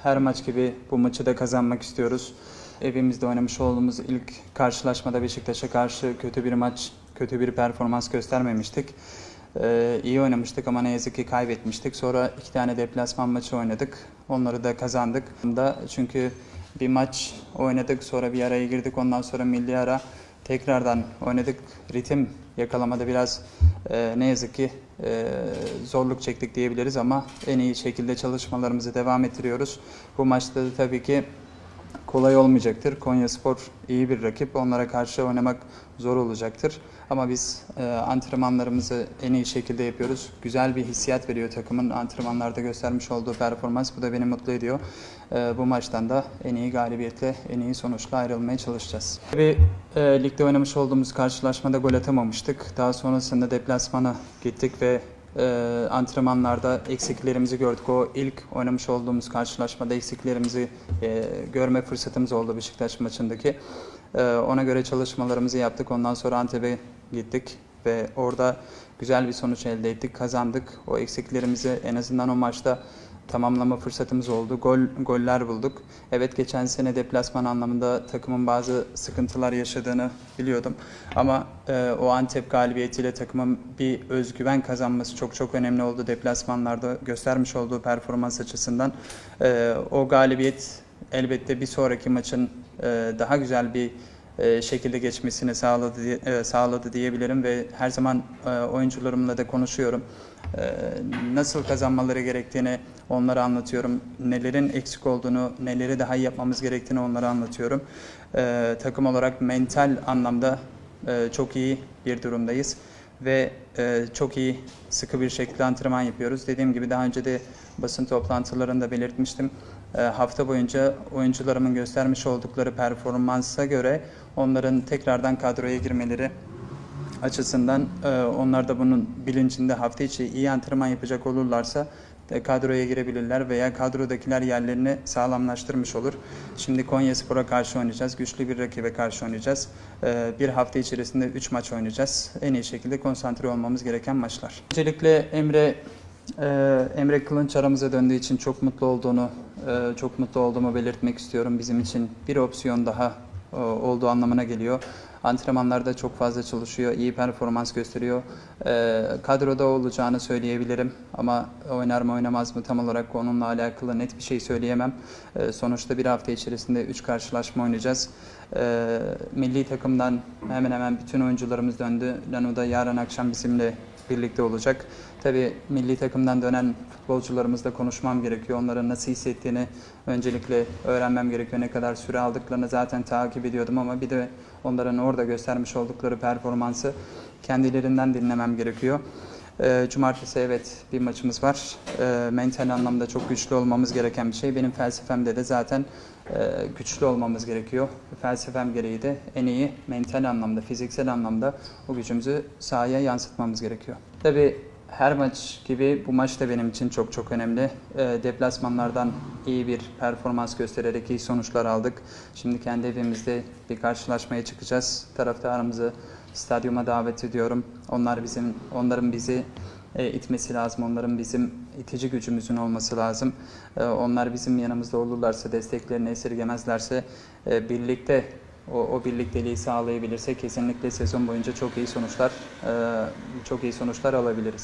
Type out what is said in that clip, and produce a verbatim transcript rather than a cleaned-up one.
her maç gibi bu maçı da kazanmak istiyoruz. Evimizde oynamış olduğumuz ilk karşılaşmada Beşiktaş'a karşı kötü bir maç, kötü bir performans göstermemiştik. Ee, iyi oynamıştık ama ne yazık ki kaybetmiştik. Sonra iki tane deplasman maçı oynadık. Onları da kazandık. Çünkü bir maç oynadık, sonra bir araya girdik, ondan sonra milli ara tekrardan oynadık. Ritim yakalamada biraz e, ne yazık ki e, zorluk çektik diyebiliriz ama en iyi şekilde çalışmalarımızı devam ettiriyoruz. Bu maçta da tabii ki kolay olmayacaktır. Konyaspor iyi bir rakip. Onlara karşı oynamak zor olacaktır. Ama biz e, antrenmanlarımızı en iyi şekilde yapıyoruz. Güzel bir hissiyat veriyor takımın antrenmanlarda göstermiş olduğu performans. Bu da beni mutlu ediyor. E, bu maçtan da en iyi galibiyetle, en iyi sonuçla ayrılmaya çalışacağız. Tabii e, ligde oynamış olduğumuz karşılaşmada gol atamamıştık. Daha sonrasında deplasmana gittik ve e, antrenmanlarda eksiklerimizi gördük. O ilk oynamış olduğumuz karşılaşmada eksiklerimizi e, görme fırsatımız oldu Beşiktaş maçındaki. E, ona göre çalışmalarımızı yaptık. Ondan sonra Antep'e gittik ve orada güzel bir sonuç elde ettik, kazandık. O eksiklerimizi en azından o maçta tamamlama fırsatımız oldu. Gol goller bulduk. Evet, geçen sene deplasman anlamında takımın bazı sıkıntılar yaşadığını biliyordum. Ama e, o Antep galibiyetiyle takımın bir özgüven kazanması çok çok önemli oldu deplasmanlarda göstermiş olduğu performans açısından. E, o galibiyet elbette bir sonraki maçın e, daha güzel bir e, şekilde geçmesini sağladı, e, sağladı diyebilirim ve her zaman e, oyuncularımla da konuşuyorum. E, nasıl kazanmaları gerektiğini onlara anlatıyorum. Nelerin eksik olduğunu, neleri daha iyi yapmamız gerektiğini onlara anlatıyorum. E, takım olarak mental anlamda e, çok iyi bir durumdayız ve e, çok iyi, sıkı bir şekilde antrenman yapıyoruz. Dediğim gibi daha önce de basın toplantılarında belirtmiştim. E, hafta boyunca oyuncularımın göstermiş oldukları performansa göre onların tekrardan kadroya girmeleri açısından e, onlar da bunun bilincinde, hafta içi iyi antrenman yapacak olurlarsa e, kadroya girebilirler veya kadrodakiler yerlerini sağlamlaştırmış olur. Şimdi Konyaspor'a karşı oynayacağız. Güçlü bir rakibe karşı oynayacağız. E, bir hafta içerisinde üç maç oynayacağız. En iyi şekilde konsantre olmamız gereken maçlar. Öncelikle Emre Ee, Emre Kılınç aramıza döndüğü için çok mutlu olduğunu, e, çok mutlu olduğumu belirtmek istiyorum. Bizim için bir opsiyon daha e, olduğu anlamına geliyor. Antrenmanlarda çok fazla çalışıyor, iyi performans gösteriyor. E, kadroda olacağını söyleyebilirim ama oynar mı oynamaz mı tam olarak onunla alakalı net bir şey söyleyemem. E, sonuçta bir hafta içerisinde üç karşılaşma oynayacağız. E, milli takımdan hemen hemen bütün oyuncularımız döndü. Lanu da yarın akşam bizimle birlikte olacak. Tabii milli takımdan dönen futbolcularımızla konuşmam gerekiyor. Onların nasıl hissettiğini öncelikle öğrenmem gerekiyor. Ne kadar süre aldıklarını zaten takip ediyordum ama bir de onların orada göstermiş oldukları performansı kendilerinden dinlemem gerekiyor. Cumartesi evet bir maçımız var. Mental anlamda çok güçlü olmamız gereken bir şey. Benim felsefemde de zaten güçlü olmamız gerekiyor. Felsefem gereği de en iyi mental anlamda, fiziksel anlamda o gücümüzü sahaya yansıtmamız gerekiyor. Tabii her maç gibi bu maç da benim için çok çok önemli. E, deplasmanlardan iyi bir performans göstererek iyi sonuçlar aldık. Şimdi kendi evimizde bir karşılaşmaya çıkacağız. Taraftarımızı stadyuma davet ediyorum. Onlar bizim, onların bizi e, itmesi lazım. Onların bizim itici gücümüzün olması lazım. E, onlar bizim yanımızda olurlarsa, desteklerini esirgemezlerse, e, birlikte O, o birlikteliği sağlayabilirse kesinlikle sezon boyunca çok iyi sonuçlar, e, çok iyi sonuçlar alabiliriz.